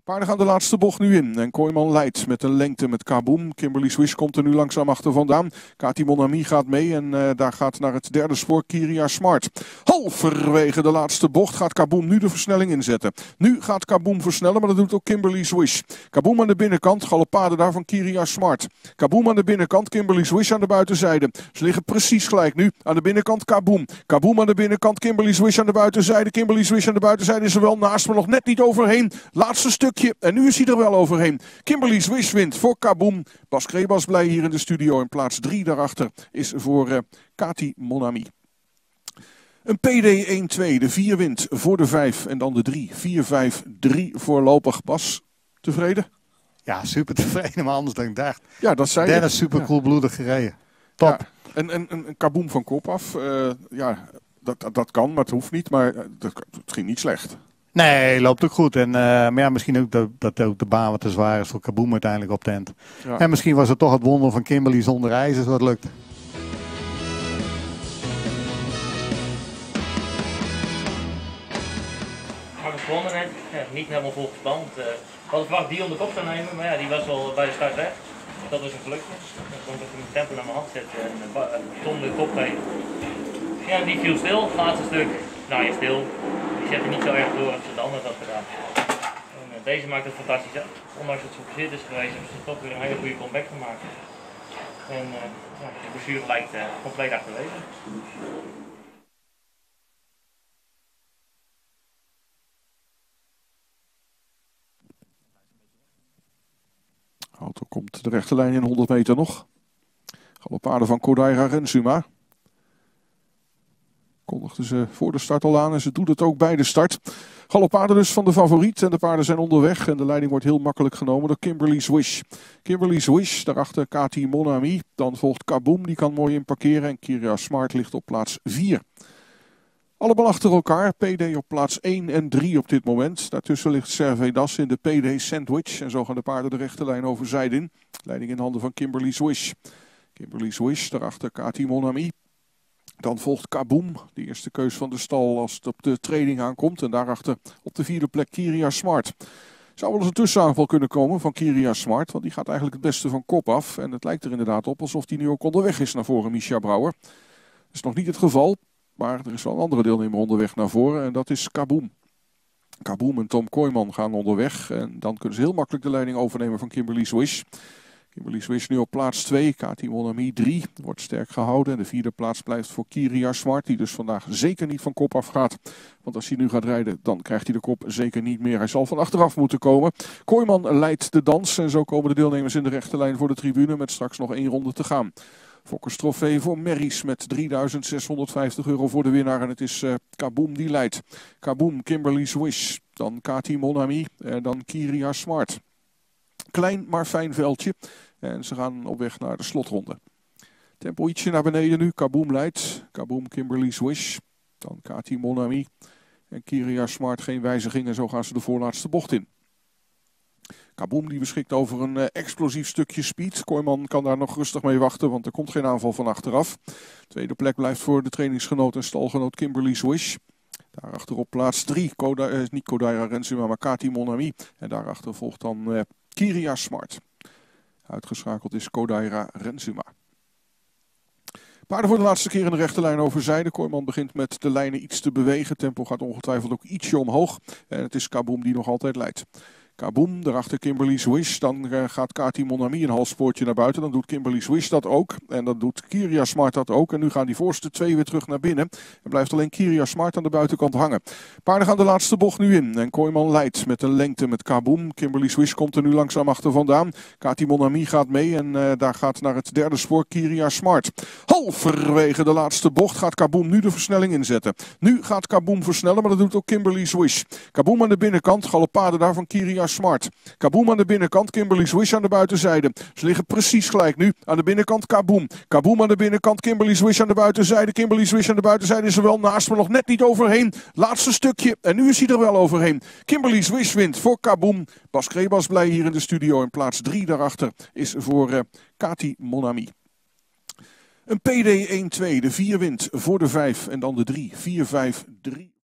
Paarden gaan de laatste bocht nu in en Kooijman leidt met een lengte met Kaboom. Kimberly Swish komt er nu langzaam achter vandaan. Kati Mon Ami gaat mee en daar gaat naar het derde spoor Kiria Smart. Halverwege de laatste bocht gaat Kaboom nu de versnelling inzetten. Nu gaat Kaboom versnellen, maar dat doet ook Kimberly Swish. Kaboom aan de binnenkant, galopade daar van Kiria Smart. Kaboom aan de binnenkant, Kimberly Swish aan de buitenzijde. Ze liggen precies gelijk nu. Aan de binnenkant Kaboom. Kaboom aan de binnenkant, Kimberly Swish aan de buitenzijde. Kimberly Swish aan de buitenzijde is er wel naast, maar nog net niet overheen. Laatste stukje. En nu is hij er wel overheen. Kimberly Swish wint voor Kaboom. Bas Krebas blij hier in de studio. En plaats 3 daarachter is voor Kati Mon Ami. Een PD 1-2. De 4 wint voor de 5 en dan de 3. 4-5-3 voorlopig. Bas, tevreden? Ja, super tevreden, maar anders dan ik dacht. Ja, dat zei je. Dennis super koelbloedig gereden. Top. Ja. En Kaboom van kop af. Ja, dat kan, maar het hoeft niet. Maar het ging niet slecht. Nee, loopt ook goed. En, maar ja, misschien ook dat ook de baan wat te zwaar is voor Kaboom uiteindelijk op tent. Ja. En misschien was het toch het wonder van Kimberly zonder ijzers wat lukt. Hartelijk gewonnen net. Ja, niet helemaal volgespand. We hadden verwacht die om de kop te nemen, maar ja, die was al bij de start weg. Dat was een gelukje. Dan kon ik mijn tempo naar mijn hand zetten en Tom de kop geven. Ja, die viel stil, het laatste stuk. Nou ja, stil. Die zette niet zo erg door als de andere had gedaan. En, deze maakt het fantastisch af. Ondanks dat ze geblesseerd is geweest, hebben ze toch weer een hele goede comeback gemaakt. En ja, de blessure lijkt compleet achterwege. Auto komt de rechte lijn in 100 meter nog. Galopade van Kodaira Rensuma. Kondigde ze voor de start al aan en ze doet het ook bij de start. Galopade dus van de favoriet en de paarden zijn onderweg. En de leiding wordt heel makkelijk genomen door Kimberly Swish. Kimberly Swish, daarachter Kati Mon Ami. Dan volgt Kaboom, die kan mooi inparkeren. En Kiria Smart ligt op plaats 4. Allemaal achter elkaar. PD op plaats 1 en 3 op dit moment. Daartussen ligt Servedas in de PD Sandwich. En zo gaan de paarden de rechte lijn over zijde in. Leiding in handen van Kimberly Swish. Kimberly Swish, daarachter Kati Mon Ami. Dan volgt Kaboom, de eerste keus van de stal als het op de training aankomt. En daarachter op de 4e plek Kiria Smart. Zou wel eens een tussenaanval kunnen komen van Kiria Smart. Want die gaat eigenlijk het beste van kop af. En het lijkt er inderdaad op alsof die nu ook onderweg is naar voren, Misha Brouwer. Dat is nog niet het geval. Maar er is wel een andere deelnemer onderweg naar voren. En dat is Kaboom. Kaboom en Tom Kooijman gaan onderweg. En dan kunnen ze heel makkelijk de leiding overnemen van Kimberly Swish. Kimberly Swish nu op plaats 2, Kati Mon Ami 3, wordt sterk gehouden. En de 4e plaats blijft voor Kiria Smart, die dus vandaag zeker niet van kop af gaat. Want als hij nu gaat rijden, dan krijgt hij de kop zeker niet meer. Hij zal van achteraf moeten komen. Kooijman leidt de dans en zo komen de deelnemers in de rechte lijn voor de tribune met straks nog 1 ronde te gaan. Fokkers trofee voor Merries met €3.650 voor de winnaar. En het is Kaboom die leidt. Kaboom, Kimberly Swish, dan Kati Mon Ami en dan Kiria Smart. Klein maar fijn veldje. En ze gaan op weg naar de slotronde. Tempo ietsje naar beneden nu. Kaboom leidt. Kaboom, Kimberly Swish. Dan Kati Mon Ami. En Kiria Smart geen wijziging. En zo gaan ze de voorlaatste bocht in. Kaboom die beschikt over een explosief stukje speed. Kooijman kan daar nog rustig mee wachten, want er komt geen aanval van achteraf. Tweede plek blijft voor de trainingsgenoot en stalgenoot Kimberly Swish. Daarachter op plaats 3, niet Kodaira Rensuma, maar Kati Mon Ami. En daarachter volgt dan Kiria Smart. Uitgeschakeld is Kodaira Rensuma. Paarden voor de laatste keer in de rechte lijn over zijde. Kooijman begint met de lijnen iets te bewegen. Tempo gaat ongetwijfeld ook ietsje omhoog. En het is Kaboom die nog altijd leidt. Kaboom, daarachter Kimberly Swish. Dan gaat Kati Mon Ami een halfspoortje naar buiten. Dan doet Kimberly Swish dat ook. En dan doet Kiria Smart dat ook. En nu gaan die voorste 2 weer terug naar binnen. En blijft alleen Kiria Smart aan de buitenkant hangen. Paarden gaan de laatste bocht nu in. En Kooijman leidt met een lengte met Kaboom. Kimberly Swish komt er nu langzaam achter vandaan. Kati Mon Ami gaat mee. En daar gaat naar het derde spoor Kiria Smart. Halverwege de laatste bocht gaat Kaboom nu de versnelling inzetten. Nu gaat Kaboom versnellen, maar dat doet ook Kimberly Swish. Kaboom aan de binnenkant. Galopade daar van Kiria Smart. Kaboom aan de binnenkant, Kimberly Swish aan de buitenzijde. Ze liggen precies gelijk nu. Aan de binnenkant Kaboom. Kaboom aan de binnenkant, Kimberly Swish aan de buitenzijde. Kimberly Swish aan de buitenzijde is er wel naast, maar nog net niet overheen. Laatste stukje en nu is hij er wel overheen. Kimberly Swish wint voor Kaboom. Bas Krebas blij hier in de studio en plaats 3 daarachter is voor Kati Mon Ami. Een PD 1-2, de 4 wint voor de 5 en dan de 3. 4-5-3.